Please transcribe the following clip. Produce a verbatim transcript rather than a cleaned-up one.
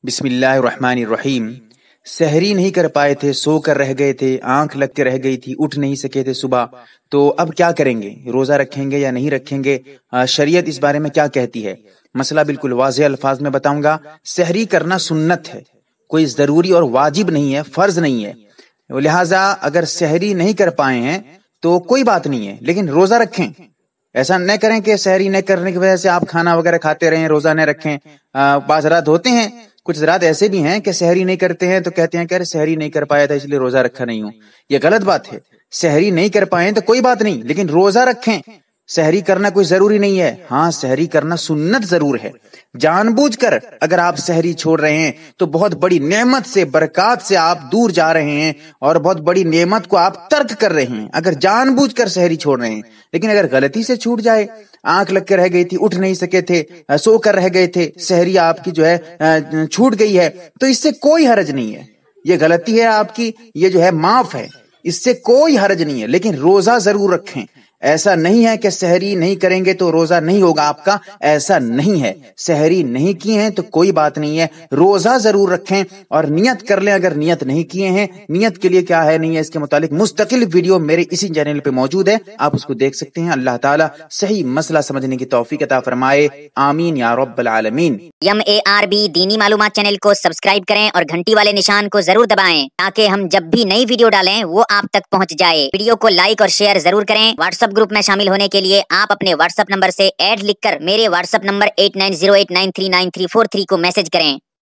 بسم اللہ الرحمن الرحیم۔ سحری نہیں کر پائے تھے، سو کر رہ گئے تھے، آنکھ لگ کے رہ گئی تھی، اٹھ نہیں سکے تھے صبح، تو اب کیا کریں گے؟ روزہ رکھیں گے یا نہیں رکھیں گے؟ شریعت اس بارے میں کیا کہتی ہے؟ مسئلہ بالکل واضح الفاظ میں بتاؤں گا۔ سحری کرنا سنت ہے، کوئی ضروری اور واجب نہیں ہے، فرض نہیں ہے، لہٰذا اگر سحری نہیں کر پائے ہیں تو کوئی بات نہیں ہے، لیکن روزہ رکھیں۔ ایسا نہ کریں کہ سحری نہ کرنے کی وجہ سے آپ کھانا وغیرہ کھاتے رہیں، روزہ نہ رکھیں۔ بعض رات ہوتے ہیں، کچھ رات ایسے بھی ہیں کہ سحری نہیں کرتے ہیں تو کہتے ہیں کہ سحری نہیں کر پایا تھا اس لیے روزہ رکھا نہیں ہوں۔ یہ غلط بات ہے۔ سحری نہیں کر پائے تو کوئی بات نہیں، لیکن روزہ رکھیں۔ سحری کرنا کوئی ضروری نہیں ہے، ہاں سحری کرنا سنت ضرور ہے۔ جان بوجھ کر اگر آپ سحری چھوڑ رہے ہیں تو بہت بڑی نعمت سے، برکات سے آپ دور جا رہے ہیں اور بہت بڑی نعمت کو آپ ترک کر رہے ہیں اگر جان بوجھ کر سحری چھوڑ رہے ہیں۔ لیکن اگر غلطی سے چھوٹ جائے، آنکھ لگ کے رہ گئی تھی، اٹھ نہیں سکے تھے، سو کر رہ گئے تھے، سحری آپ کی جو ہے چھوٹ گئی ہے، تو اس سے کوئی حرج نہیں ہے۔ یہ غلطی ہے آپ کی، یہ جو ہے معاف ہے، اس سے کوئی حرج نہیں ہے، لیکن روزہ ضرور رکھیں۔ ایسا نہیں ہے کہ سحری نہیں کریں گے تو روزہ نہیں ہوگا آپ کا، ایسا نہیں ہے۔ سحری نہیں کیے ہیں تو کوئی بات نہیں ہے، روزہ ضرور رکھیں اور نیت کر لیں اگر نیت نہیں کیے ہیں۔ نیت کے لیے کیا ہے نہیں ہے اس کے متعلق مستقل ویڈیو میرے اسی چینل پہ موجود ہے، آپ اس کو دیکھ سکتے ہیں۔ اللہ تعالیٰ صحیح مسئلہ سمجھنے کی توفیق عطا فرمائے، آمین یا رب العالمین۔ یم اے آر بی دینی معلومات چینل کو سبسکرائب کریں اور گھنٹی والے نشان کو ضرور دبائیں تاکہ ہم جب بھی نئی ویڈیو ڈالیں وہ آپ تک پہنچ جائے۔ ویڈیو کو لائک اور شیئر ضرور کریں۔ واٹس ایپ گروپ میں شامل ہونے کے لیے آپ اپنے واٹس ایپ نمبر سے ایڈ لکھ کر میرے WhatsApp number eight nine zero eight nine three nine three four three کو میسج کریں۔